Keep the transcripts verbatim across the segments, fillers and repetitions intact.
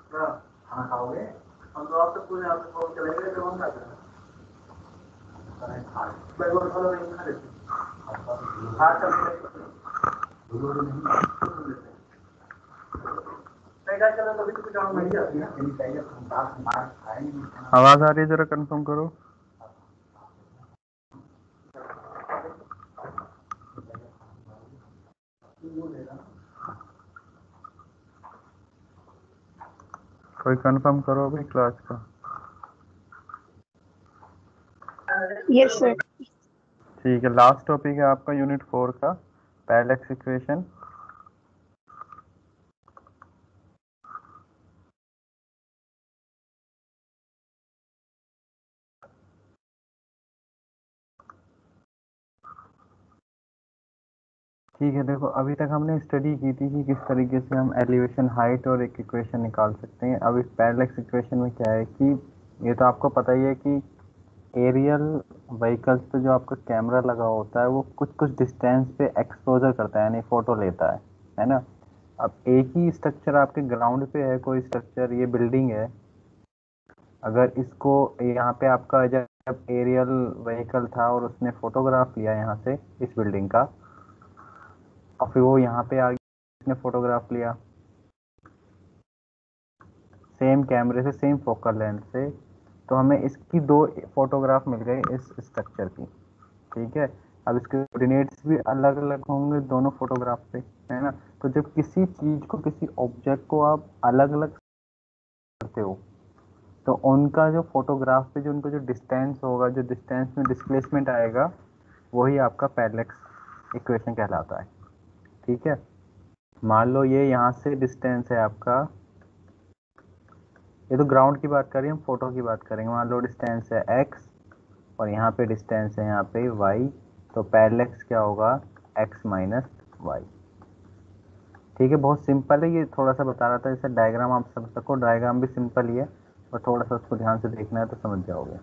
खाना खाओगे हम तो आपसे पूरे आपसे फोन चलेंगे तो हम क्या करें बैगोर फॉलो नहीं खा लेते हां चल दूर नहीं पैसा चला तो भी कुछ काम नहीं आती ना कहीं चाहिए तो दाल मार खाएंगे आवाज आ रही है, जरा कंफर्म करो। कोई कंफर्म करो अभी क्लास का। Yes sir. ठीक है, लास्ट टॉपिक है आपका यूनिट फोर का पैरेलक्स इक्वेशन। ठीक है, देखो अभी तक हमने स्टडी की थी कि किस तरीके से हम एलिवेशन हाइट और एक इक्वेशन निकाल सकते हैं। अब इस पैरेलक्स इक्वेशन में क्या है कि ये तो आपको पता ही है कि एरियल व्हीकल्स पे जो आपका कैमरा लगा होता है वो कुछ कुछ डिस्टेंस पे एक्सपोजर करता है, यानी फोटो लेता है है ना। अब एक ही स्ट्रक्चर आपके ग्राउंड पे है, कोई स्ट्रक्चर, ये बिल्डिंग है, अगर इसको यहाँ पे आपका जब एरियल व्हीकल था और उसने फोटोग्राफ लिया यहाँ से इस बिल्डिंग का, और फिर वो यहाँ पे आ गया, इसने फोटोग्राफ लिया सेम कैमरे से, सेम फोकल लेंथ से, तो हमें इसकी दो फोटोग्राफ मिल गए इस स्ट्रक्चर की। ठीक है, अब इसके कोऑर्डिनेट्स भी अलग अलग होंगे दोनों फोटोग्राफ पे, है ना। तो जब किसी चीज को, किसी ऑब्जेक्ट को आप अलग अलग करते हो तो उनका जो फोटोग्राफ पे जो उनको जो डिस्टेंस होगा, जो डिस्टेंस में डिस्प्लेसमेंट आएगा, वही आपका पैरेलक्स इक्वेशन कहलाता है। ठीक है, मान लो ये यहाँ से डिस्टेंस है आपका, ये तो ग्राउंड की बात करें, हम फोटो की बात करेंगे। मान लो डिस्टेंस है x और यहाँ पे डिस्टेंस है यहाँ पे y, तो पैरेलक्स क्या होगा, x माइनस वाई। ठीक है, बहुत सिंपल है, ये थोड़ा सा बता रहा था जैसे डायग्राम आप समझ सको। डायग्राम भी सिंपल ही है और थोड़ा सा उसको ध्यान से देखना है तो समझ जाओगे।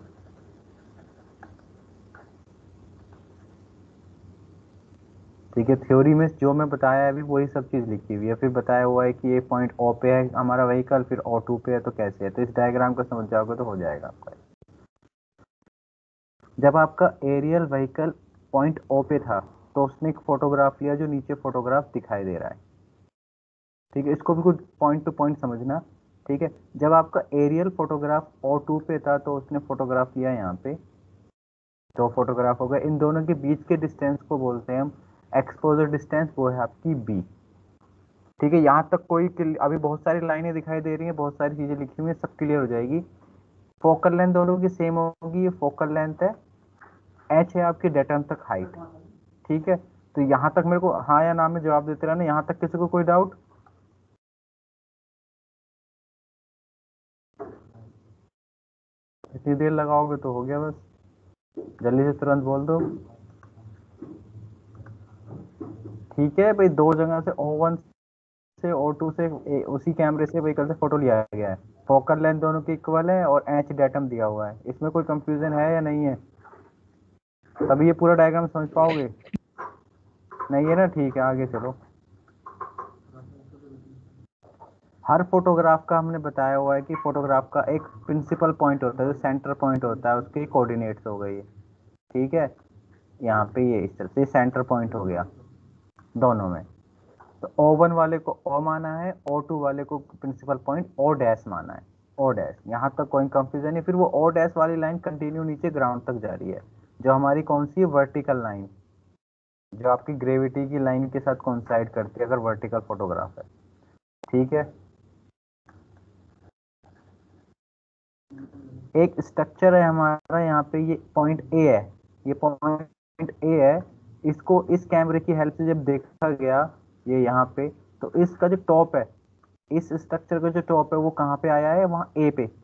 ठीक है, थ्योरी में जो मैं बताया है अभी वही सब चीज़ लिखी हुई है, फिर बताया हुआ है कि ये पॉइंट ओ पे है हमारा व्हीकल, फिर ओ टू पे है, तो कैसे है, तो इस डायग्राम को समझ जाओगे तो हो जाएगा आपका। जब आपका एरियल व्हीकल पॉइंट ओ पे था तो उसने एक फोटोग्राफ लिया जो नीचे फोटोग्राफ दिखाई दे रहा है। ठीक है, इसको भी कुछ पॉइंट टू पॉइंट समझना। ठीक है, जब आपका एरियल फोटोग्राफ ओ टू पे था तो उसने फोटोग्राफ लिया यहाँ पे, दो फोटोग्राफ हो गए, इन दोनों के बीच के डिस्टेंस को बोलते हैं हम एक्सपोजर डिस्टेंस, वो है आपकी बी। ठीक है, यहाँ तक कोई, अभी बहुत सारी लाइनें दिखाई दे रही हैं, बहुत सारी चीजें लिखी हुई है, सब क्लियर हो जाएगी। फोकल लेंथ दोनों की सेम होगी, ये फोकल लेंथ है, एच है आपकी डेटम तक हाइट। ठीक है, तो यहाँ तक मेरे को हाँ या ना में जवाब देते रहना। यहाँ तक किसी को कोई डाउट? इतनी देर लगाओगे तो हो गया बस, जल्दी से तुरंत बोल दो। ठीक है भाई, दो जगह से ओ वन से ओ टू से ए, उसी कैमरे से व्हीकल से फोटो लिया गया है, फोकल लेंथ दोनों की इक्वल है और एच डेटम दिया हुआ है। इसमें कोई कंफ्यूजन है या नहीं है? तभी ये पूरा डायग्राम समझ पाओगे। नहीं है ना, ठीक है आगे चलो। हर फोटोग्राफ का हमने बताया हुआ है कि फोटोग्राफ का एक प्रिंसिपल पॉइंट होता है, जो सेंटर पॉइंट होता है, उसके कोऑर्डिनेट्स हो गई। ठीक है, यहाँ पे ये इस तरह से सेंटर पॉइंट हो गया दोनों में। तो ओ वन वाले को O माना है, ओ टू वाले को प्रिंसिपल पॉइंट O डैश माना है, O डैश। यहाँ तक कोई कंफ्यूजन नहीं। फिर वो O डैश वाली लाइन कंटिन्यू नीचे ग्राउंड तक जा रही है, जो हमारी कौन सी है, वर्टिकल लाइन, जो आपकी ग्रेविटी की लाइन के साथ कोइंसाइड करती है अगर वर्टिकल फोटोग्राफ है। ठीक है, एक स्ट्रक्चर है हमारा यहाँ पे, ये पॉइंट ए है, ये पॉइंट ए है, इसको इस कैमरे की हेल्प से जब देखा गया ये यहाँ पे, तो इसका जो टॉप है, इस स्ट्रक्चर का जो टॉप है वो कहाँ पे आया है, वहाँ ए पे।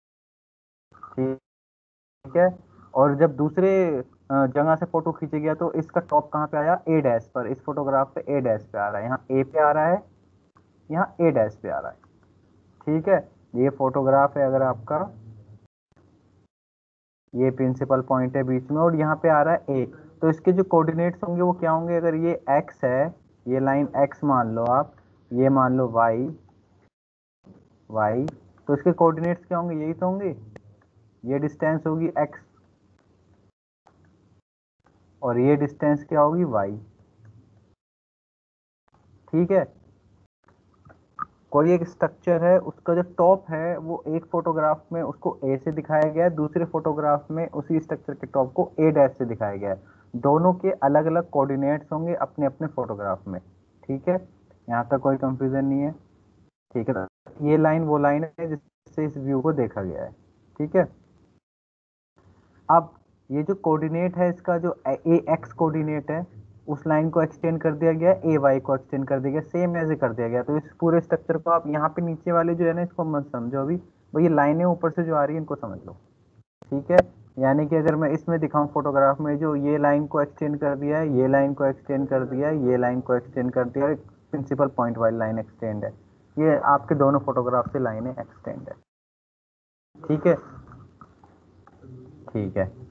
ठीक है, और जब दूसरे जगह से फोटो खींचे गया तो इसका टॉप कहाँ पे आया, ए डैश पर। इस फोटोग्राफ पे ए डैश पे आ रहा है, यहाँ ए पे आ रहा है, यहाँ ए डैश पे आ रहा है। ठीक है, ये फोटोग्राफ है अगर आपका, ये प्रिंसिपल पॉइंट है बीच में और यहाँ पे आ रहा है ए, तो इसके जो कोऑर्डिनेट्स होंगे वो क्या होंगे, अगर ये x है, ये लाइन x मान लो आप, ये मान लो y, वाई, तो इसके कोऑर्डिनेट्स क्या होंगे, यही तो होंगे, ये डिस्टेंस होगी एक्स और ये डिस्टेंस क्या होगी वाई। ठीक है, कोई एक स्ट्रक्चर है, उसका जो टॉप है वो एक फोटोग्राफ में उसको ए से दिखाया गया है, दूसरे फोटोग्राफ में उसी स्ट्रक्चर के टॉप को ए डैश से दिखाया गया है। दोनों के अलग अलग कोऑर्डिनेट्स होंगे अपने अपने फोटोग्राफ में। ठीक है, यहाँ तक कोई कंफ्यूजन नहीं है। ठीक है, ये लाइन वो लाइन है जिससे इस व्यू को देखा गया है। ठीक है, अब ये जो कोऑर्डिनेट है इसका, जो ए एक्स कोऑर्डिनेट है, उस लाइन को एक्सटेंड कर दिया गया, ए वाई को एक्सटेंड कर दिया गया, सेम ऐसे कर दिया गया। तो इस पूरे स्ट्रक्चर को आप यहाँ पे नीचे वाले जो है ना, इसको मत समझो अभी, वो ये लाइनें ऊपर से जो आ रही है इनको समझ लो। ठीक है, यानी कि अगर मैं इसमें दिखाऊं फोटोग्राफ में, जो ये लाइन को एक्सटेंड कर दिया है, ये लाइन को एक्सटेंड कर दिया है, ये लाइन को एक्सटेंड कर दिया है, प्रिंसिपल पॉइंट वाली लाइन एक्सटेंड है, ये आपके दोनों फोटोग्राफ से लाइनें एक्सटेंड है। ठीक है, ठीक है।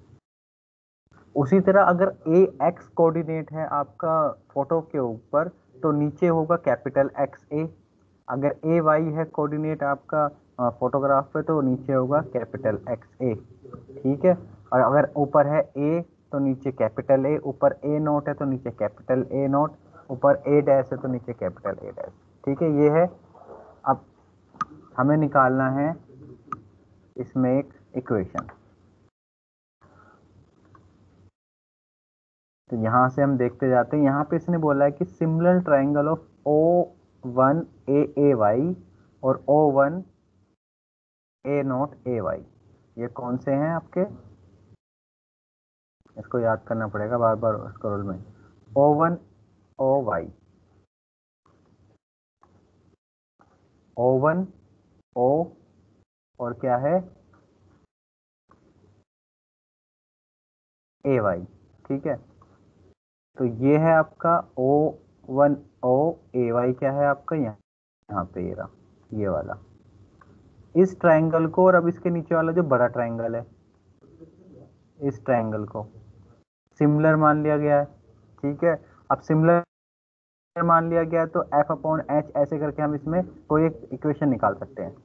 उसी तरह अगर ए एक्स कोऑर्डिनेट है आपका फोटो के ऊपर, तो नीचे होगा कैपिटल एक्स ए। अगर ए वाई है कोऑर्डिनेट आपका फोटोग्राफ पे, तो नीचे होगा कैपिटल एक्स ए। ठीक है, और अगर ऊपर है ए तो नीचे कैपिटल ए, ऊपर ए नोट है तो नीचे कैपिटल ए नोट, ऊपर ए डैश है तो नीचे कैपिटल ए डैश। ठीक है, ये है। अब हमें निकालना है इसमें एक इक्वेशन। तो यहाँ से हम देखते जाते हैं, यहाँ पे इसने बोला है कि similar triangle of O one A A Y और O one A naught A Y, ये कौन से हैं आपके, इसको याद करना पड़ेगा बार बार स्क्रॉल में। O one O Y, O one O और क्या है ए वाई। ठीक है, तो ये है आपका ओ वन ओ, ए वाई क्या है आपका यहाँ यहाँ पे ये रहा, ये वाला। इस ट्रायंगल को और अब इसके नीचे वाला जो बड़ा ट्रायंगल है, इस ट्रायंगल को सिमिलर मान लिया गया है। ठीक है, अब सिमिलर मान लिया गया है तो एफ अपॉन एच ऐसे करके हम इसमें कोई एक इक्वेशन निकाल सकते हैं।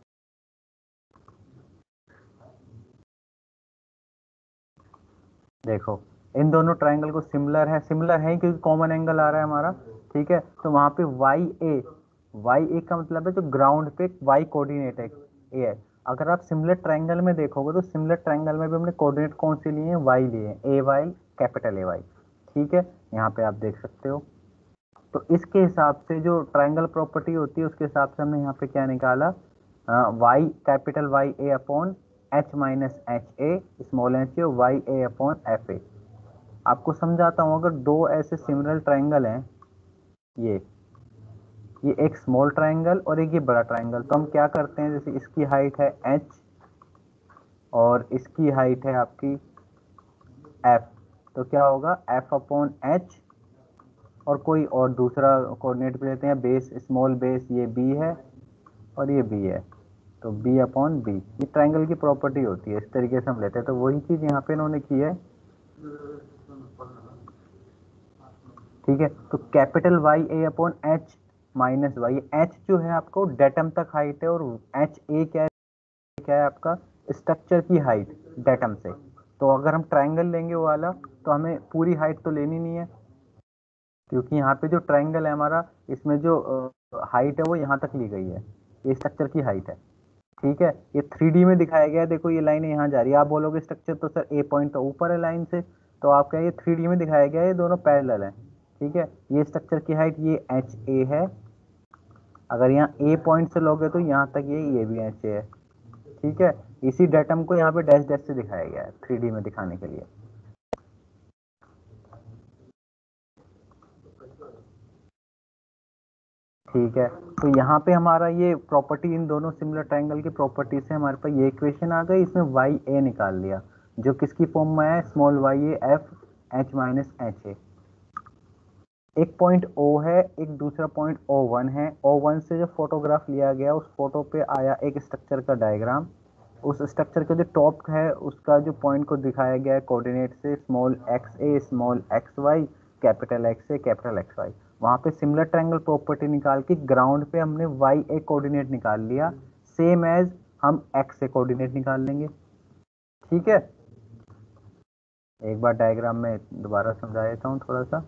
देखो, इन दोनों ट्रायंगल को सिमिलर है, सिमिलर है क्योंकि कॉमन एंगल आ रहा है हमारा। ठीक है, तो वहां पे वाई ए, वाई ए का मतलब है जो ग्राउंड पे वाई कोऑर्डिनेट है ए है। अगर आप सिमिलर ट्रायंगल में देखोगे तो सिमिलर ट्रायंगल में भी हमने कोऑर्डिनेट कौन से लिए हैं, वाई लिए हैं, A Y capital A Y. ठीक है, यहाँ पे आप देख सकते हो। तो इसके हिसाब से जो ट्रायंगल प्रॉपर्टी होती है उसके हिसाब से हमने यहाँ पे क्या निकाला, Y capital Y A upon H minus H A small H A Y A upon F A. आपको समझाता हूँ, अगर दो ऐसे सिमिलर ट्रायंगल हैं, ये ये एक स्मॉल ट्रायंगल और एक ये बड़ा ट्रायंगल, तो हम क्या करते हैं, जैसे इसकी हाइट है एच और इसकी हाइट है आपकी एफ, तो क्या होगा एफ अपॉन एच और कोई और दूसरा कोऑर्डिनेट भी लेते हैं, बेस स्मॉल बेस ये बी है और ये बी है, तो बी अपॉन बी। ये ट्रायंगल की प्रॉपर्टी होती है, इस तरीके से हम लेते हैं। तो वही चीज यहाँ पे इन्होंने की है। ठीक है, तो capital Y A upon H minus Y, H जो है आपको डेटम तक हाइट है और एच ए क्या है, क्या है आपका स्ट्रक्चर की हाइट डेटम से। तो अगर हम ट्रायंगल लेंगे वो वाला, तो हमें पूरी हाइट तो लेनी नहीं है, क्योंकि यहाँ पे जो ट्रायंगल है हमारा, इसमें जो हाइट है वो यहाँ तक ली गई है, ये स्ट्रक्चर की हाइट है। ठीक है, ये थ्री डी में दिखाया गया है, देखो ये लाइन यहाँ जा रही है। आप बोलोगे स्ट्रक्चर तो सर ए पॉइंट तो ऊपर है लाइन से, तो आपका ये थ्री डी में दिखाया गया है, ये दोनों पैरेलल है। ठीक है, ये स्ट्रक्चर की हाइट ये एच ए है, अगर यहाँ ए पॉइंट से लोगे तो यहाँ तक ये ये भी एच ए है। ठीक है, इसी डेटम को यहाँ पे डैश डैश से दिखाया गया है थ्री डी में दिखाने के लिए। ठीक है, तो यहाँ पे हमारा ये प्रॉपर्टी, इन दोनों सिमिलर ट्रायंगल की प्रॉपर्टी से हमारे पास ये इक्वेशन आ गई। इसमें वाई ए निकाल लिया, जो किसकी फॉर्म में है, small Y A F H minus H A. एक पॉइंट O है, एक दूसरा पॉइंट ओ वन है। ओ वन से जो फोटोग्राफ लिया गया उस फोटो पे आया एक स्ट्रक्चर का डायग्राम, उस स्ट्रक्चर का जो टॉप है उसका जो पॉइंट को दिखाया गया है कोऑर्डिनेट से, small X A small X Y capital X A capital X Y. वहां पे सिमिलर ट्रायंगल प्रॉपर्टी निकाल के ग्राउंड पे हमने वाई ए कोऑर्डिनेट निकाल लिया, सेम एज हम एक्स ए कोऑर्डिनेट निकाल लेंगे। ठीक है, एक बार डायग्राम में दोबारा समझा देता हूँ थोड़ा सा।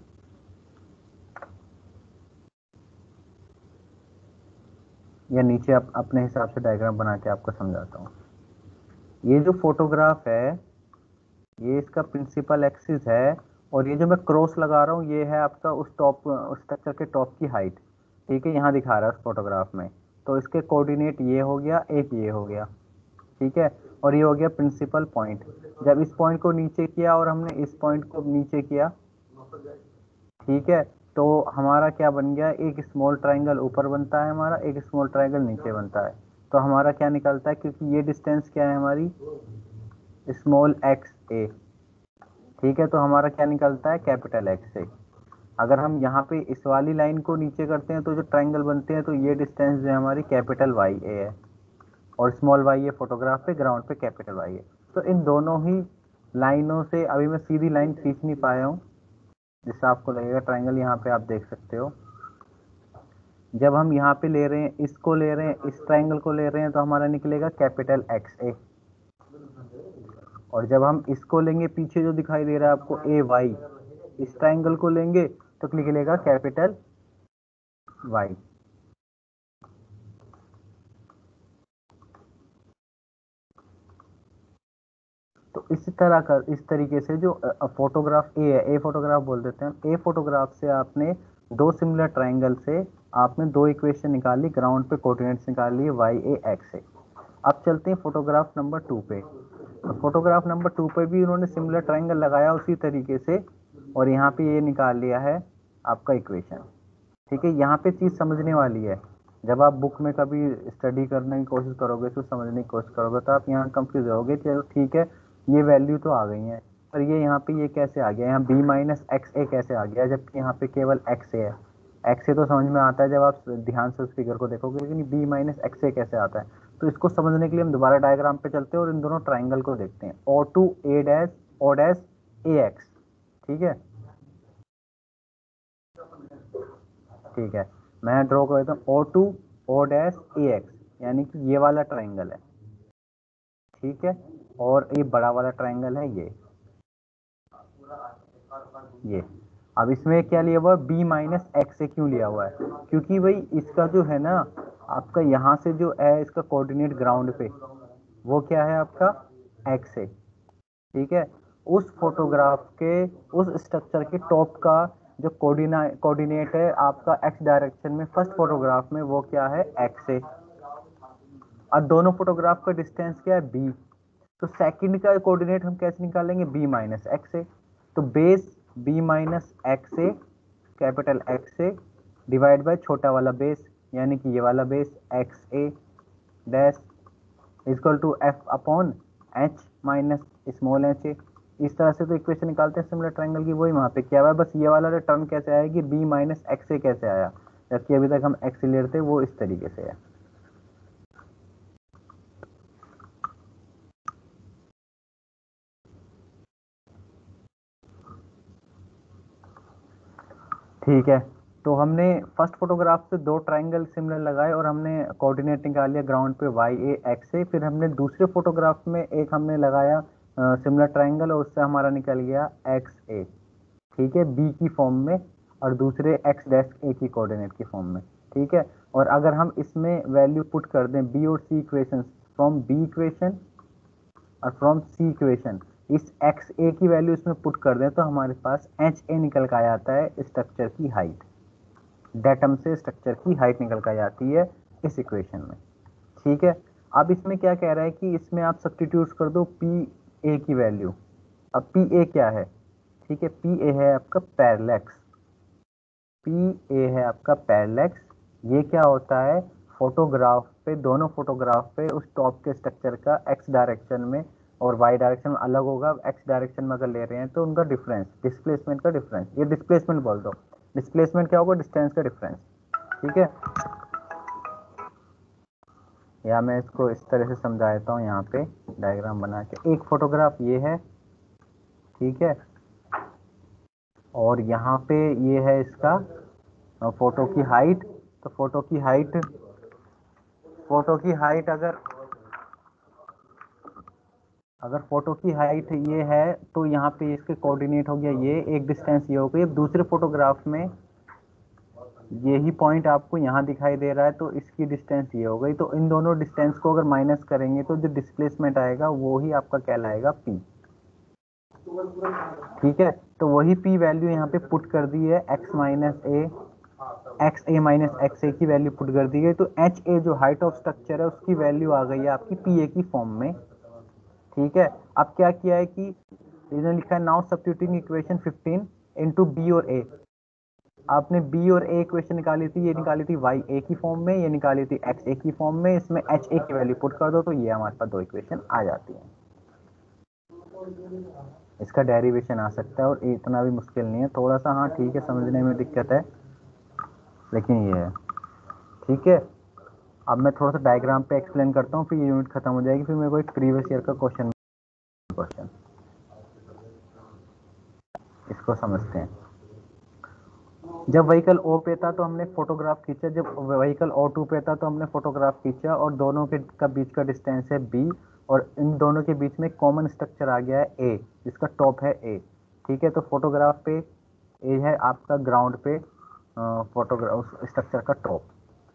या नीचे आप अपने हिसाब से डायग्राम बना के आपको समझाता हूँ। ये जो फोटोग्राफ है ये इसका प्रिंसिपल एक्सिस है, और ये जो मैं क्रॉस लगा रहा हूँ ये है आपका उस टॉप उस स्ट्रक्चर के टॉप की हाइट। ठीक है, यहाँ दिखा रहा है उस फोटोग्राफ में, तो इसके कोऑर्डिनेट ये हो गया, एक ये हो गया। ठीक है, और ये हो गया प्रिंसिपल पॉइंट। जब इस पॉइंट को नीचे किया और हमने इस पॉइंट को नीचे किया, ठीक है, तो हमारा क्या बन गया, एक स्मॉल ट्रायंगल ऊपर बनता है हमारा, एक स्मॉल ट्रायंगल नीचे बनता है। तो हमारा क्या निकलता है, क्योंकि ये डिस्टेंस क्या है हमारी, स्मॉल एक्स ए। ठीक है, तो हमारा क्या निकलता है, कैपिटल एक्स ए। अगर हम यहाँ पे इस वाली लाइन को नीचे करते हैं तो जो ट्रायंगल बनते हैं, तो ये डिस्टेंस जो है हमारी कैपिटल वाई ए है, और स्मॉल वाई ए फोटोग्राफ पे, ग्राउंड पे कैपिटल वाई है। तो इन दोनों ही लाइनों से अभी मैं सीधी लाइन खींच नहीं पाया हूँ, जिससे आपको लगेगा ट्रायंगल यहाँ पे आप देख सकते हो। जब हम यहाँ पे ले रहे हैं, इसको ले रहे हैं, इस ट्रायंगल को ले रहे हैं, तो हमारा निकलेगा कैपिटल एक्स ए। और जब हम इसको लेंगे, पीछे जो दिखाई दे रहा है आपको ए वाई, इस ट्रायंगल को लेंगे तो निकलेगा कैपिटल वाई। तो इस तरह का, इस तरीके से जो फोटोग्राफ ए है, ए फोटोग्राफ बोल देते हैं, ए फोटोग्राफ से आपने दो सिमिलर ट्रायंगल से आपने दो इक्वेशन निकाली, ग्राउंड पे कोऑर्डिनेट्स निकाल लिए वाई ए एक्स ए। अब चलते हैं फोटोग्राफ नंबर टू पे। तो फोटोग्राफ नंबर टू पे भी उन्होंने सिमिलर ट्रायंगल लगाया उसी तरीके से, और यहाँ पे ये निकाल लिया है आपका इक्वेशन। ठीक है, यहाँ पे चीज़ समझने वाली है, जब आप बुक में कभी स्टडी करने की कोशिश करोगे, इसको समझने की कोशिश करोगे, तो आप यहाँ कंफ्यूज होगे। चलो ठीक है, ये वैल्यू तो आ गई है, पर ये यहाँ पे ये कैसे आ गया, यहाँ बी माइनस एक्स ए कैसे आ गया, जबकि यहाँ पे केवल एक्स ए है। एक्स ए तो समझ में आता है जब आप ध्यान से उस फिगर को देखोगे, लेकिन बी माइनस एक्स ए कैसे आता है। तो इसको समझने के लिए हम दोबारा डायग्राम पे चलते हैं और इन दोनों ट्राइंगल को देखते हैं, O two A dash O dash A X. ठीक है, ठीक है, मैं ड्रॉ कर देता हूँ O two O dash A X, यानी कि ये वाला ट्राइंगल है। ठीक है, और ये बड़ा वाला ट्राइंगल है ये ये अब इसमें क्या लिया हुआ है, बी माइनस एक्स से क्यों लिया हुआ है, क्योंकि भाई इसका जो है ना आपका यहाँ से जो है इसका कोऑर्डिनेट ग्राउंड पे वो क्या है आपका एक्स है। ठीक है, उस फोटोग्राफ के उस स्ट्रक्चर के टॉप का जो कोऑर्डिना कोऑर्डिनेट है आपका एक्स डायरेक्शन में फर्स्ट फोटोग्राफ में, वो क्या है एक्स है। और दोनों फोटोग्राफ का डिस्टेंस क्या है बी, तो सेकंड का कोऑर्डिनेट हम कैसे निकालेंगे, बी माइनस एक्स से। तो base B minus X A capital X A divide by छोटा वाला बेस, यानी कि ये वाला base X A dash equal to F upon H minus small H A. इस तरह से तो इक्वेशन निकालते हैं सिमिलर ट्रायंगल की, वही वहाँ पे क्या हुआ है, बस ये वाला टर्म कैसे आएगी, बी माइनस एक्स ए कैसे आया, जबकि अभी तक हम एक्स ले रहे थे, वो इस तरीके से है। ठीक है, तो हमने फर्स्ट फोटोग्राफ से दो ट्रायंगल सिमिलर लगाए और हमने कोऑर्डिनेट निकाल लिया ग्राउंड पे वाई ए एक्स ए। फिर हमने दूसरे फोटोग्राफ में एक हमने लगाया सिमिलर ट्रायंगल और उससे हमारा निकल गया एक्स ए। ठीक है, बी की फॉर्म में, और दूसरे एक्स डैश ए की कोऑर्डिनेट की फॉर्म में। ठीक है, और अगर हम इसमें वैल्यू पुट कर दें बी और C equation, from B equation और फ्रॉम सी इक्वेशन, इस एक्स ए की वैल्यू इसमें पुट कर दें, तो हमारे पास एच ए निकल कर आ जाता है स्ट्रक्चर की हाइट। डेटम से स्ट्रक्चर की हाइट निकल कर जाती है इस इक्वेशन में। ठीक है, अब इसमें क्या कह रहा है कि इसमें आप सब्स्टिट्यूट कर दो पी ए की वैल्यू। अब पी ए क्या है, ठीक है, पी ए है आपका पैरेलैक्स, पी ए है आपका पैरेलैक्स। ये क्या होता है, फोटोग्राफ पे, दोनों फोटोग्राफ पे उस टॉप के स्ट्रक्चर का एक्स डायरेक्शन में और वाई डायरेक्शन में अलग होगा। एक्स डायरेक्शन में अगर ले रहे हैं तो उनका डिफरेंस, डिस्प्लेसमेंट का डिफरेंस, ये डिस्प्लेसमेंट बोल दो। डिस्प्लेसमेंट क्या होगा, डिस्टेंस का डिफरेंस। ठीक है, या मैं इसको इस तरह से समझा देता हूँ यहाँ पे डायग्राम बना के। एक फोटोग्राफ ये है, ठीक है, और यहाँ पे ये है इसका फोटो की हाइट, तो फोटो की हाइट फोटो की हाइट अगर अगर फोटो की हाइट ये है तो यहाँ पे इसके कोऑर्डिनेट हो गया ये, एक डिस्टेंस ये हो गई। अब दूसरे फोटोग्राफ में यही पॉइंट आपको यहाँ दिखाई दे रहा है तो इसकी डिस्टेंस ये हो गई। तो इन दोनों डिस्टेंस को अगर माइनस करेंगे तो जो डिस्प्लेसमेंट आएगा वो ही आपका कहलाएगा पी। ठीक है, तो वही पी वैल्यू यहाँ पे पुट कर दी है, X minus A X A minus X A की वैल्यू पुट कर दी गई। तो एच ए जो हाइट ऑफ स्ट्रक्चर है उसकी वैल्यू आ गई है आपकी पी ए की फॉर्म में। ठीक है, अब क्या किया है कि इसने लिखा है now substituting equation fifteen into B और ए। आपने बी और ए इक्वेशन निकाली थी, ये निकाली थी वाई ए की फॉर्म में, ये निकाली थी एक्स ए की फॉर्म में। इसमें एच ए की वैल्यू पुट कर दो तो ये हमारे पास दो इक्वेशन आ जाती है। इसका डेरिवेशन आ सकता है और इतना भी मुश्किल नहीं है, थोड़ा सा हाँ ठीक है समझने में दिक्कत है लेकिन ये है। ठीक है, अब मैं थोड़ा सा डायग्राम पे एक्सप्लेन करता हूँ फिर ये यूनिट खत्म हो जाएगी, फिर मेरे को एक प्रीवियस ईयर का क्वेश्चन क्वेश्चन इसको समझते हैं। जब व्हीकल ओ पे था तो हमने फोटोग्राफ खींचा, जब व्हीकल ओ टू पे था तो हमने फोटोग्राफ खींचा और दोनों के का बीच का डिस्टेंस है बी और इन दोनों के बीच में कॉमन स्ट्रक्चर आ गया है ए जिसका टॉप है ए। ठीक है, तो फोटोग्राफ पे ए है आपका, ग्राउंड पे फोटोग्राफ स्ट्रक्चर का टॉप।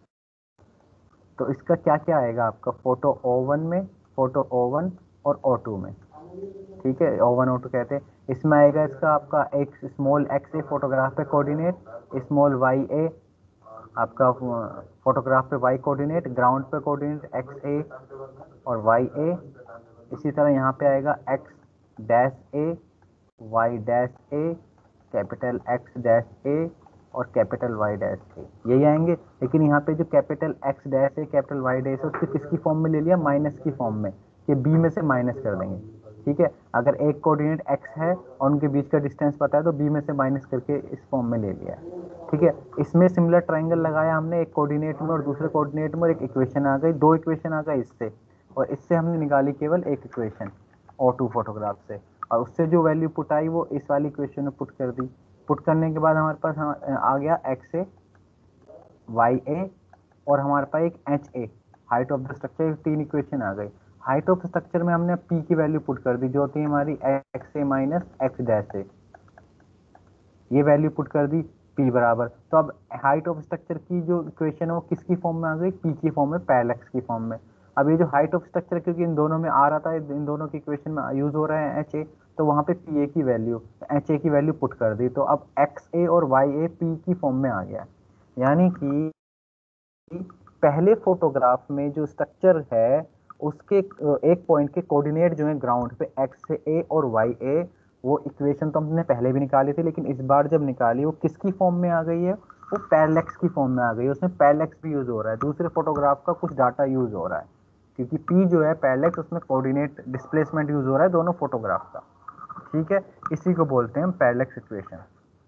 तो इसका क्या क्या आएगा आपका फोटो ओ वन में, फोटो ओ वन और ओ टू में। ठीक है, ओ वन ओ टू कहते हैं। इसमें आएगा इसका आपका एक स्मॉल एक्स ए फोटोग्राफ पे कोऑर्डिनेट, स्मॉल वाई ए आपका फोटोग्राफ पे वाई कोऑर्डिनेट, ग्राउंड पे कोऑर्डिनेट एक्स ए और वाई ए। इसी तरह यहाँ पे आएगा X dash A, Y dash A, capital X dash A और कैपिटल वाई डैश ए, यही आएंगे। लेकिन यहाँ पे जो कैपिटल एक्स डैश है, कैपिटल वाई डैश है, उसको किसकी फॉर्म में ले लिया, माइनस की फॉर्म में, कि बी में से माइनस कर देंगे। ठीक है, अगर एक कोऑर्डिनेट एक्स है और उनके बीच का डिस्टेंस पता है तो बी में से माइनस करके इस फॉर्म में ले लिया। ठीक है, इसमें सिमिलर ट्राइंगल लगाया हमने एक कोऑर्डिनेट में और दूसरे कोऑर्डिनेट में, एक इक्वेशन आ गई, दो इक्वेशन आ गई इससे, और इससे हमने निकाली केवल एक इक्वेशन ओ टू फोटोग्राफ से, और उससे जो वैल्यू पुट आई वो इस वाली इक्वेशन में पुट कर दी। पुट करने के बाद हमारे पास आ गया एक्स ए, वाई ए और हमारे पास एक H A, height of the structure. तीन इक्वेशन आ गई। हाइट ऑफ स्ट्रक्चर में हमने पी की वैल्यू पुट कर दी जो होती है हमारी X A minus X dash A, ये वैल्यू पुट कर दी पी बराबर। तो अब हाइट ऑफ स्ट्रक्चर की जो इक्वेशन है वो किसकी फॉर्म में आ गई, पी की फॉर्म में, पैरेलक्स की फॉर्म में। अब ये जो हाइट ऑफ स्ट्रक्चर क्योंकि इन दोनों में आ रहा था, इन दोनों की इक्वेशन में यूज हो रहा है एच ए, तो वहां पे पी ए की वैल्यू, एच ए की वैल्यू पुट कर दी। तो अब एक्स ए और वाई ए पी की फॉर्म में आ गया, यानी कि पहले फोटोग्राफ में जो स्ट्रक्चर है उसके एक पॉइंट के कोऑर्डिनेट जो है ग्राउंड पे एक्स ए और वाई ए, वो इक्वेशन तो हमने पहले भी निकाली थी लेकिन इस बार जब निकाली वो किसकी फॉर्म में आ गई है, वो पैरेलक्स की फॉर्म में आ गई है। उसमें पैरेलक्स भी यूज हो रहा है, दूसरे फोटोग्राफ का कुछ डाटा यूज हो रहा है क्योंकि पी जो है पैरेलक्स, उसमें कोऑर्डिनेट डिस्प्लेसमेंट यूज हो रहा है दोनों फोटोग्राफ का। ठीक है, इसी को बोलते हैं पैरेलक्स इक्वेशन।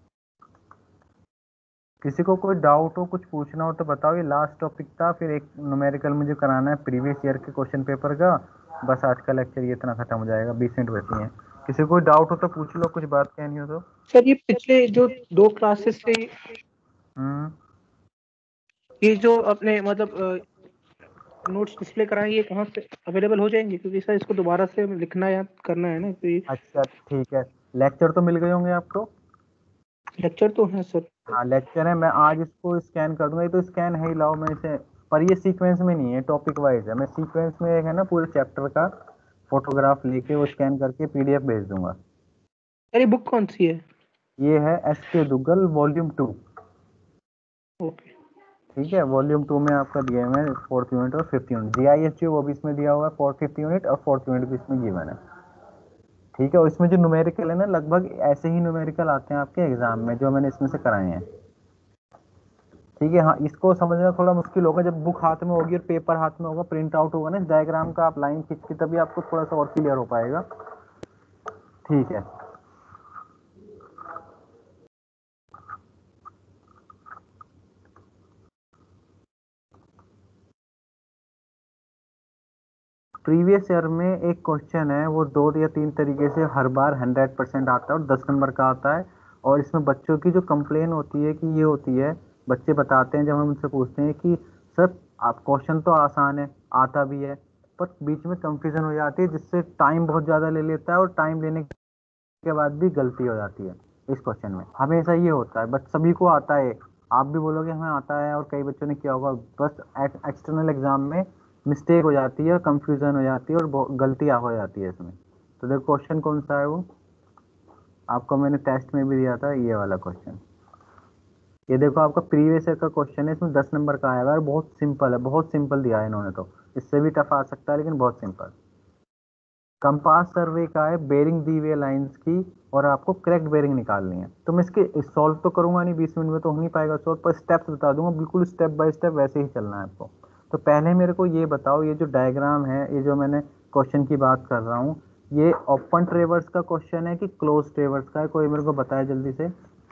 किसी को कोई डाउट हो, कुछ पूछना हो तो बताओ। ये लास्ट टॉपिक था, फिर एक न्यूमेरिकल मुझे कराना है प्रीवियस ईयर के क्वेश्चन पेपर का। बस आज का लेक्चर ये इतना खत्म हो जाएगा, बीस मिनट बची हैं। किसी को कोई डाउट हो तो पूछ लो, कुछ बात कहनी हो तो। सर ये पिछले जो दो क्लासेस से हम्म ये जो अपने मतलब नोट्स डिस्प्ले कराए ये कहाँ से अवेलेबल हो जाएंगे, क्योंकि सर इसको दोबारा से लिखना या करना है ना। तो ये अच्छा ठीक है, लेक्चर तो मिल गए होंगे आपको। लेक्चर तो है सर। हाँ लेक्चर है, मैं आज इसको स्कैन कर दूंगा। ये तो स्कैन है ही, लाओ मैं इसे, पर ये सीक्वेंस में नहीं है, टॉपिक वाइज है। मैं सीक्वेंस में एक है ना पूरे चैप्टर का फोटोग्राफ लेके वो स्कैन करके पीडीएफ भेज दूंगा। सर ये बुक कौन सी है? ये है एस के दुग्गल वॉल्यूम टू। ओके ठीक है, वॉल्यूम टू में आपका दिया है फोर्थ यूनिट और fifth unit, G I S G वो भी इसमें दिया हुआ है, फोर्थ फिफ्थ यूनिट और फोर्थ यूनिट भी इसमें गिवन है। ठीक है, और इसमें जो न्यूमेरिकल है ना, लगभग ऐसे ही न्यूमेरिकल आते हैं आपके एग्जाम में जो मैंने इसमें से कराए हैं। ठीक है, हाँ इसको समझना थोड़ा मुश्किल होगा जब बुक हाथ में होगी और पेपर हाथ में होगा, प्रिंट आउट होगा ना इस डायग्राम का, आप लाइन खींच के, तभी आपको थोड़ा सा और क्लियर हो पाएगा। ठीक है, प्रीवियस ईयर में एक क्वेश्चन है, वो दो या तीन तरीके से हर बार हंड्रेड परसेंट आता है और दस नंबर का आता है। और इसमें बच्चों की जो कंप्लेन होती है कि ये होती है बच्चे बताते हैं जब हम उनसे पूछते हैं कि सर आप क्वेश्चन तो आसान है, आता भी है, पर बीच में कंफ्यूजन हो जाती है जिससे टाइम बहुत ज़्यादा ले लेता है और टाइम लेने के बाद भी गलती हो जाती है इस क्वेश्चन में। हमेशा ये होता है, बट सभी को आता है, आप भी बोलोगे हमें आता है और कई बच्चों ने किया होगा, बस एक्सटर्नल एग्जाम में मिस्टेक हो जाती है, कंफ्यूजन हो जाती है और बहुत गलतियाँ हो जाती है इसमें। तो देखो क्वेश्चन कौन सा है वो, आपको मैंने टेस्ट में भी दिया था ये वाला क्वेश्चन। ये देखो आपका प्रीवियस ईयर का क्वेश्चन है, इसमें दस नंबर का आया हुआ है, बहुत सिंपल है, बहुत सिंपल दिया है इन्होंने, तो इससे भी टफ आ सकता है लेकिन बहुत सिंपल। कंपास सर्वे का है, बेरिंग दी हुई लाइंस की और आपको करेक्ट बेरिंग निकालनी है। तो मैं इसके सॉल्व तो करूंगा नहीं, बीस मिनट में तो हो नहीं पाएगा सॉल्व, पर स्टेप्स बता दूंगा, बिल्कुल स्टेप बाय स्टेप वैसे ही चलना है आपको। तो पहले मेरे को ये बताओ, ये जो डायग्राम है, ये जो मैंने क्वेश्चन की बात कर रहा हूँ, ये ओपन ट्रेवर्स का क्वेश्चन है कि क्लोज ट्रेवर्स का है, कोई मेरे को बताए जल्दी से।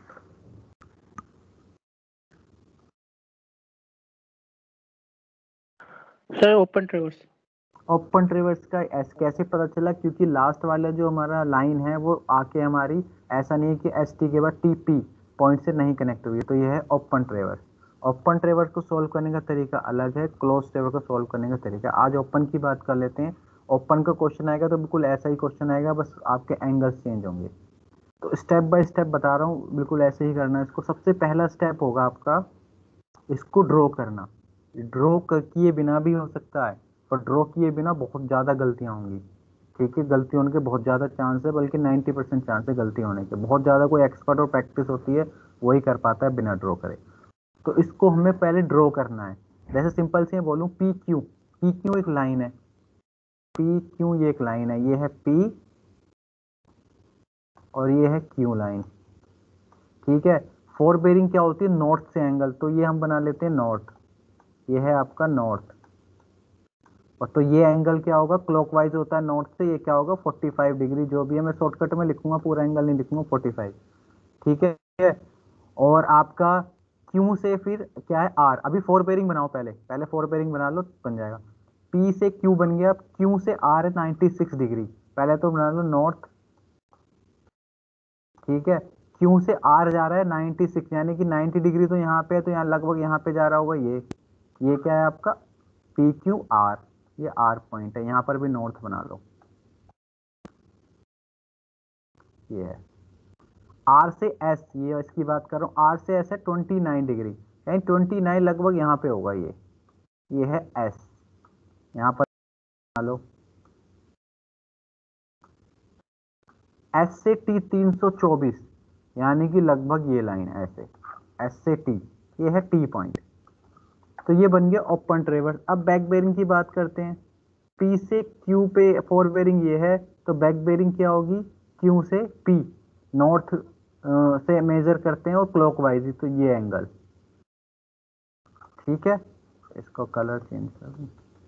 Sir open traverse. Open traverse का ऐस कैसे पता चला, क्योंकि लास्ट वाला जो हमारा लाइन है वो आके हमारी, ऐसा नहीं है कि एस टी के बाद टी पी पॉइंट से नहीं कनेक्ट हुई है, तो ये है ओपन ट्रेवर्स। ओपन ट्रेवर्स को सोल्व करने का तरीका अलग है, क्लोज ट्रेवर्स को सोल्व करने का तरीका। आज ओपन की बात कर लेते हैं। ओपन का क्वेश्चन आएगा तो बिल्कुल ऐसा ही क्वेश्चन आएगा, बस आपके एंगल्स चेंज होंगे। तो स्टेप बाय स्टेप बता रहा हूँ, बिल्कुल ऐसे ही करना है इसको। सबसे पहला स्टेप होगा आपका इसको ड्रॉ करना। ड्रॉ किए बिना भी हो सकता है, पर ड्रॉ किए बिना बहुत ज़्यादा गलतियां होंगी, ठीक है, गलती होने के बहुत ज़्यादा चांस है, बल्कि नब्बे परसेंट चांस है गलती होने के। बहुत ज़्यादा कोई एक्सपर्ट और प्रैक्टिस होती है वही कर पाता है बिना ड्रॉ करे। तो इसको हमें पहले ड्रॉ करना है। जैसे सिंपल से बोलूँ पी क्यू, पी क्यू एक लाइन है, पी क्यू ये एक लाइन है, ये है पी और ये है क्यू लाइन, ठीक है। फोर बेरिंग क्या होती है, नॉर्थ से एंगल, तो ये हम बना लेते हैं नॉर्थ, ये है आपका नॉर्थ। और तो ये एंगल क्या होगा, क्लॉकवाइज होता है नॉर्थ से, ये क्या होगा पैंतालीस डिग्री, जो भी है मैं शॉर्टकट में लिखूंगा, पूरा एंगल नहीं लिखूंगा, पैंतालीस, ठीक है। और आपका क्यू से फिर क्या है आर, अभी फोर बेरिंग बनाओ, पहले पहले फोर बेरिंग बना लो बन जाएगा। पी से क्यू बन गया, क्यू से आर है छियानवे डिग्री, पहले तो बना लो नॉर्थ, ठीक है। क्यू से आर जा रहा है छियानवे, यानी कि नब्बे डिग्री तो यहाँ पे है, तो यहाँ लगभग यहाँ पे जा रहा होगा ये ये क्या है आपका पी क्यू आर, ये आर पॉइंट है, यहाँ पर भी नॉर्थ बना लो, ये है। आर से एस, ये इसकी बात कर रहा हूँ, आर से एस है उनतीस डिग्री, यानी उनतीस लगभग यहाँ पे होगा, ये ये है एस, यहाँ पर बना लो। एस से टी तीन सौ चौबीस, यानी कि लगभग ये लाइन है ऐसे, एस से टी, ये है टी पॉइंट। तो ये बन गया ओपन ट्रेवर्स। अब बैक बेरिंग की बात करते हैं। पी से क्यू पे फोर बेरिंग ये है, तो बैक बेरिंग क्या होगी, क्यू से पी, नॉर्थ से मेजर करते हैं और क्लॉकवाइज, तो ये एंगल, ठीक है। इसको कलर चेंज कर दूं,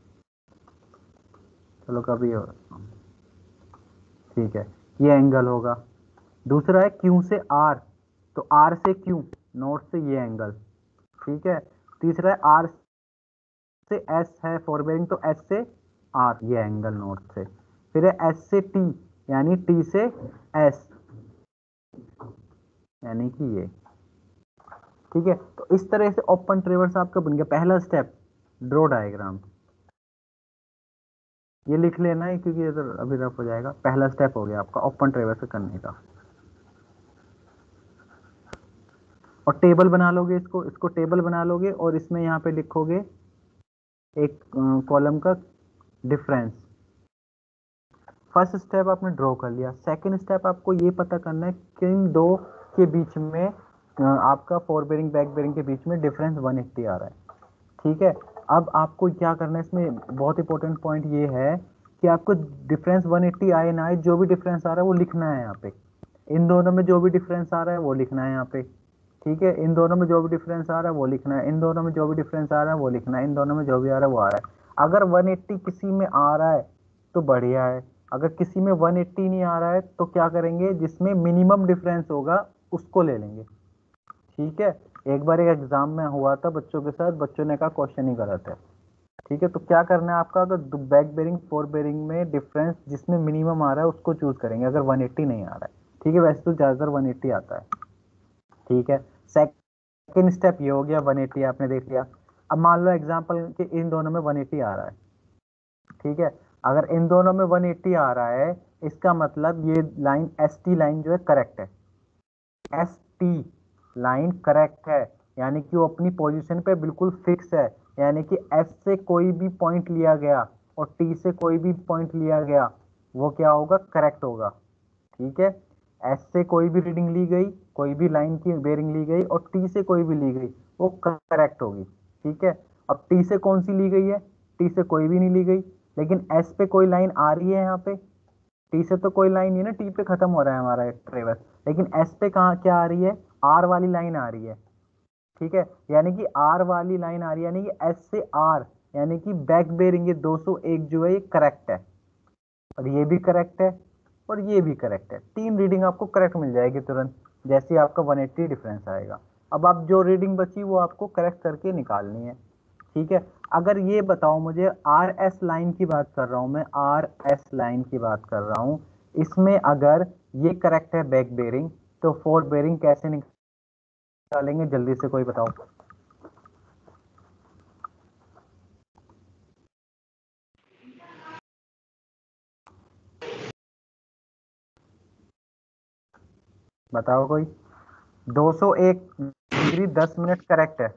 चलो कभी और, ठीक है, ये एंगल होगा। दूसरा है क्यू से आर, तो आर से क्यू, नॉर्थ से ये एंगल, ठीक है। तीसरा है आर से एस है फोर बेरिंग, तो एस से आर, ये एंगल नॉर्थ से। फिर है एस से टी, यानी टी से एस, यानी कि ये, ठीक है। तो इस तरह से ओपन ट्रेवर्स आपका बन गया। पहला स्टेप ड्रॉ डायग्राम, ये लिख लेना है क्योंकि इधर अभी रफ हो जाएगा। पहला स्टेप हो गया आपका ओपन ट्रेवर्स करने का। और टेबल बना लोगे, इसको इसको टेबल बना लोगे और इसमें यहाँ पे लिखोगे एक कॉलम का डिफरेंस। फर्स्ट स्टेप आपने ड्रॉ कर लिया। सेकंड स्टेप आपको ये पता करना है कि इन दो के बीच में अ, आपका फोर बेरिंग बैक बेरिंग के बीच में डिफरेंस एक सौ अस्सी आ रहा है, ठीक है। अब आपको क्या करना है, इसमें बहुत इंपॉर्टेंट पॉइंट ये है कि आपको डिफरेंस एक सौ अस्सी आए ना आए, जो भी डिफरेंस आ रहा है वो लिखना है यहाँ पे। इन दोनों में जो भी डिफरेंस आ रहा है वो लिखना है यहाँ पे, ठीक है। इन दोनों में जो भी डिफरेंस आ रहा है वो लिखना है, इन दोनों में जो भी डिफरेंस आ रहा है वो लिखना है, इन दोनों में जो भी आ रहा है वो आ रहा है। अगर एक सौ अस्सी किसी में आ रहा है तो बढ़िया है, अगर किसी में एक सौ अस्सी नहीं आ रहा है तो क्या करेंगे, जिसमें मिनिमम डिफरेंस होगा उसको ले लेंगे, ठीक है। एक बार एक एग्जाम में हुआ था बच्चों के साथ, बच्चों ने कहा क्वेश्चन ही गलत है, ठीक है। तो क्या करना है आपका, अगर बैक बेरिंग फोर बेरिंग में डिफरेंस जिसमें मिनिमम आ रहा है उसको चूज करेंगे, अगर एक सौ अस्सी नहीं आ रहा है, ठीक है। वैसे तो ज्यादातर एक सौ अस्सी आता है, ठीक है। सेकंड सेकेंड स्टेप ये हो गया, वन एटी आपने देख लिया। अब मान लो एग्जांपल कि इन दोनों में वन एटी आ रहा है, ठीक है। अगर इन दोनों में वन एटी आ रहा है, इसका मतलब ये लाइन एस टी लाइन जो है करेक्ट है, एस टी लाइन करेक्ट है, यानी कि वो अपनी पोजीशन पे बिल्कुल फिक्स है, यानी कि एस से कोई भी पॉइंट लिया गया और टी से कोई भी पॉइंट लिया गया वो क्या होगा, करेक्ट होगा, ठीक है। एस से कोई भी रीडिंग ली गई, कोई भी लाइन की बेरिंग ली गई और टी से कोई भी ली गई वो करेक्ट होगी, ठीक है। अब टी से कौन सी ली गई है, टी से कोई भी नहीं ली गई, लेकिन एस पे कोई लाइन आ रही है, यहाँ पे टी से तो कोई लाइन नहीं है ना, टी पे खत्म हो रहा है हमारा ट्रेवल, लेकिन एस पे कहाँ क्या आ रही है, आर वाली लाइन आ रही है, ठीक है। यानी कि आर वाली लाइन आ रही है, यानी कि एस से आर, यानी कि बैक बेरिंग ये दो सौ एक जो है ये करेक्ट है, और ये भी करेक्ट है, और ये भी करेक्ट है। तीन रीडिंग आपको करेक्ट मिल जाएगी तुरंत, जैसे आपका वन एटी डिफरेंस आएगा। अब आप जो रीडिंग बची वो आपको करेक्ट करके निकालनी है, ठीक है। अगर ये बताओ मुझे, आर एस लाइन की बात कर रहा हूं मैं, आर एस लाइन की बात कर रहा हूं, इसमें अगर ये करेक्ट है बैक बेरिंग, तो फोर बेरिंग कैसे निकालेंगे, जल्दी से कोई बताओ। बताओ कोई। दो सौ एक डिग्री दस मिनट करेक्ट है।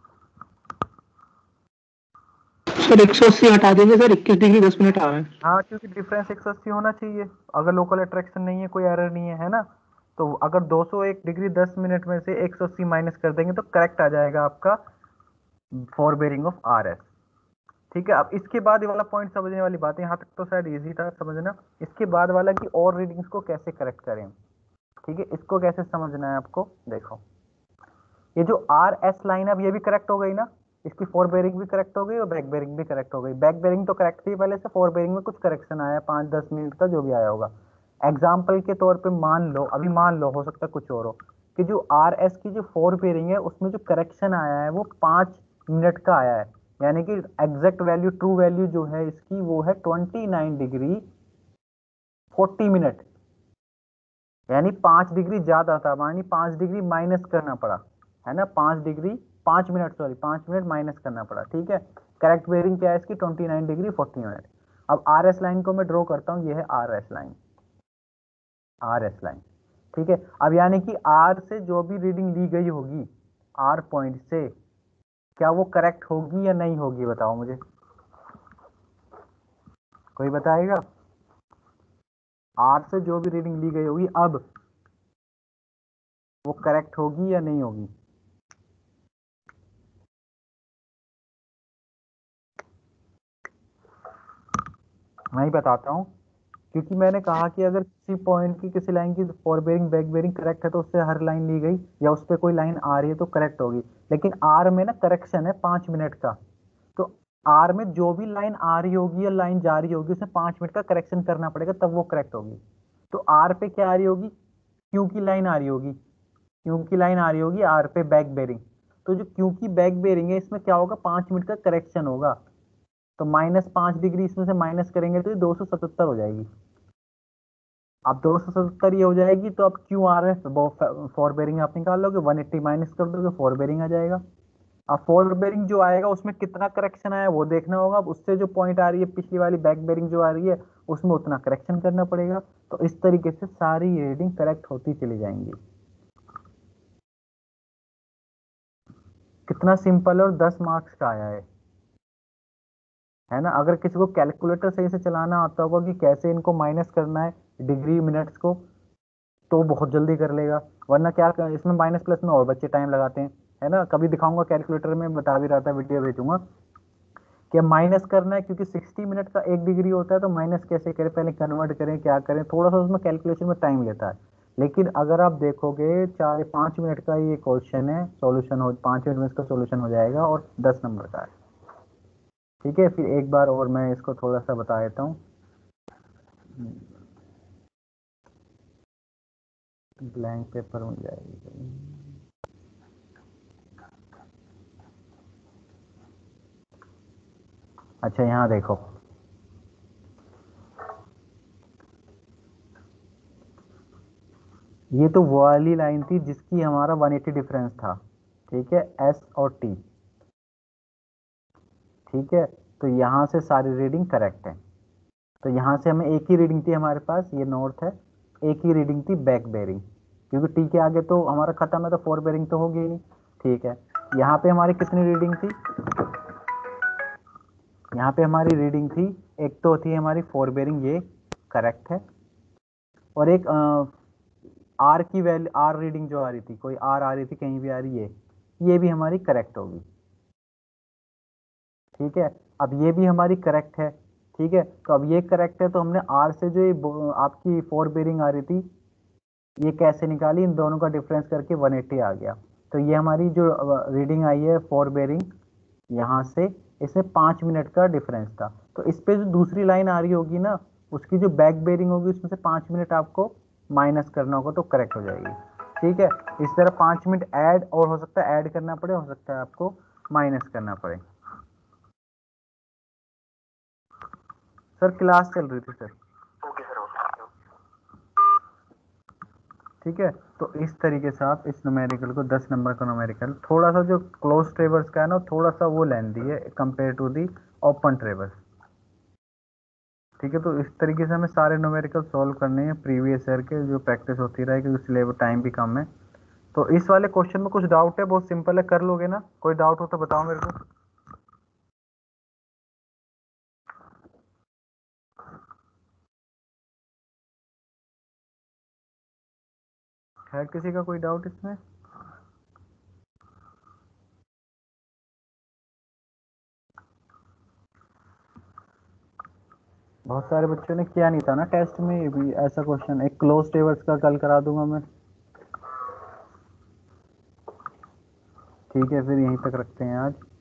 सर एक सौ अस्सी हटा देंगे सर, इक्कीस डिग्री दस मिनट आ रहा है। हाँ, क्योंकि डिफरेंस एक सौ अस्सी होना चाहिए, अगर लोकल अट्रैक्शन नहीं है, कोई एरर नहीं है, है ना। तो अगर दो सौ एक डिग्री दस मिनट में से एक सौ अस्सी माइनस कर देंगे तो करेक्ट आ जाएगा आपका fore bearing of R S, ठीक है। अब इसके बाद ये वाला पॉइंट समझने वाली बात है, यहाँ तक तो शायद इजी था समझना। इसके बाद वाला कि और रीडिंग्स को कैसे करेक्ट करें, ठीक है, इसको कैसे समझना है आपको। देखो, ये जो आर एस लाइन है, अब ये भी करेक्ट हो गई ना, इसकी फोर बेरिंग भी करेक्ट हो गई और बैक बेरिंग भी करेक्ट हो गई। बैक बेरिंग तो करेक्ट थी पहले से, फोर बेरिंग में कुछ करेक्शन आया, पाँच दस मिनट का जो भी आया होगा। एग्जाम्पल के तौर पे मान लो, अभी मान लो, हो सकता है कुछ और हो, कि जो आर एस की जो फोर बेरिंग है उसमें जो करेक्शन आया है वो पाँच मिनट का आया है, यानी कि एग्जैक्ट वैल्यू, ट्रू वैल्यू जो है इसकी वो है twenty nine degree forty minute, यानी पाँच डिग्री ज्यादा था, यानी पाँच डिग्री माइनस करना पड़ा, है ना, पाँच डिग्री पाँच मिनट सॉरी पाँच मिनट माइनस करना पड़ा, ठीक है। करेक्ट बेरिंग क्या है इसकी, twenty nine degree forty minute. अब आर एस लाइन को मैं ड्रॉ करता हूं, ये है R S line, R S line, ठीक है। अब यानी कि आर से जो भी रीडिंग ली गई होगी, आर पॉइंट से, क्या वो करेक्ट होगी या नहीं होगी, बताओ मुझे, कोई बताएगा। आर से जो भी रीडिंग ली गई होगी अब वो करेक्ट होगी या नहीं होगी। मैं ही बताता हूं, क्योंकि मैंने कहा कि अगर किसी पॉइंट की, किसी लाइन की fore bearing back bearing correct है तो उससे हर लाइन ली गई या उस पर कोई लाइन आ रही है तो करेक्ट होगी। लेकिन आर में ना करेक्शन है पाँच मिनट का, तो आर में जो भी लाइन आ रही होगी या लाइन जा रही होगी उसमें पाँच मिनट का करेक्शन करना पड़ेगा, तब वो करेक्ट होगी। तो आर पे क्या आ रही होगी, क्यू की लाइन आ रही होगी, क्यू की लाइन आ रही होगी आर पे बैक बेरिंग, तो जो क्यू की बैक बेरिंग है इसमें क्या होगा, पाँच मिनट का करेक्शन होगा, तो माइनस पाँच डिग्री इसमें से माइनस करेंगे तो ये दो सौ सतहत्तर हो जाएगी। अब दो सौ सत्तर ये हो जाएगी, तो अब क्यू आर है, फोर बेरिंग आप निकाल लोगे, वन एट्टी माइनस कर दोगे, फोर बेरिंग आ जाएगा। अब फोर बेरिंग जो आएगा उसमें कितना करेक्शन आया वो देखना होगा, अब उससे जो पॉइंट आ रही है पिछली वाली बैक बेरिंग जो आ रही है उसमें उतना करेक्शन करना पड़ेगा। तो इस तरीके से सारी रीडिंग करेक्ट होती चली जाएंगी। कितना सिंपल और दस मार्क्स का आया है है ना। अगर किसी को कैलकुलेटर सही से चलाना आता होगा कि कैसे इनको माइनस करना है डिग्री मिनट्स को, तो बहुत जल्दी कर लेगा, वरना क्या कर, इसमें माइनस प्लस में और बच्चे टाइम लगाते हैं, है ना। कभी दिखाऊंगा कैलकुलेटर में, बता भी रहा था, वीडियो भेजूंगा कि माइनस करना है, क्योंकि सिक्सटी मिनट का एक डिग्री होता है, तो माइनस कैसे करें, पहले कन्वर्ट करें, क्या करें, थोड़ा सा उसमें कैलकुलेशन में टाइम लेता है। लेकिन अगर आप देखोगे चार या पाँच मिनट का ये क्वेश्चन है, सॉल्यूशन हो पाँच मिनट में इसका सॉल्यूशन हो जाएगा और दस नंबर का है, ठीक है। फिर एक बार और मैं इसको थोड़ा सा बता देता हूँ, ब्लैंक पेपर मिल जाएगी। अच्छा यहाँ देखो, ये तो वो वाली लाइन थी जिसकी हमारा वन एटी डिफरेंस था, ठीक है, एस और टी। ठीक है, तो यहाँ से सारी रीडिंग करेक्ट है। तो यहाँ से हमें एक ही रीडिंग थी हमारे पास, ये नॉर्थ है, एक ही रीडिंग थी बैक बेरिंग, क्योंकि टी के आगे तो हमारा खत्म है तो फोर बेरिंग तो होगी ही नहीं। ठीक है, यहाँ पे हमारी कितनी रीडिंग थी, यहाँ पे हमारी रीडिंग थी, एक तो थी हमारी फोर बेरिंग, ये करेक्ट है, और एक आर की वैल्यू, आर रीडिंग जो आ रही थी, कोई आर आ रही थी कहीं भी आ रही है, ये भी हमारी करेक्ट होगी। ठीक है, अब ये भी हमारी करेक्ट है। ठीक है, तो अब ये करेक्ट है, तो हमने आर से जो ये बो- आपकी फोर बेरिंग आ रही थी, ये कैसे निकाली, इन दोनों का डिफरेंस करके वन एट्टी आ गया। तो ये हमारी जो रीडिंग आई है फोर बेरिंग, यहाँ से इसमें पाँच मिनट का डिफरेंस था। तो इस पे जो दूसरी लाइन आ रही होगी ना, उसकी जो बैक बेरिंग होगी उसमें से पाँच मिनट आपको माइनस करना होगा, तो करेक्ट हो जाएगी। ठीक है, इस तरह पाँच मिनट ऐड, और हो सकता है ऐड करना पड़े, हो सकता है आपको माइनस करना पड़े। सर क्लास चल रही थी सर। Okay sir, okay. ठीक है, तो इस तरीके से आप इस न्यूमेरिकल को, दस नंबर का न्यूमेरिकल, थोड़ा सा जो क्लोज ट्रेवर्स का है ना, थोड़ा सा वो लेंदी है compare to the open traverse. ठीक है, तो इस तरीके से हमें सारे न्यूमेरिकल सॉल्व करने हैं प्रीवियस ईयर के, जो प्रैक्टिस होती रहे, क्योंकि इसलिए टाइम भी कम है। तो इस वाले क्वेश्चन में कुछ डाउट है, बहुत सिंपल है, कर लोगे ना? कोई डाउट हो तो बताओ मेरे को। है किसी का कोई डाउट इसमें? बहुत सारे बच्चों ने किया नहीं था ना टेस्ट में, ये भी ऐसा क्वेश्चन, एक क्लोज टेबल्स का कल करा दूंगा मैं। ठीक है, फिर यहीं तक रखते हैं आज।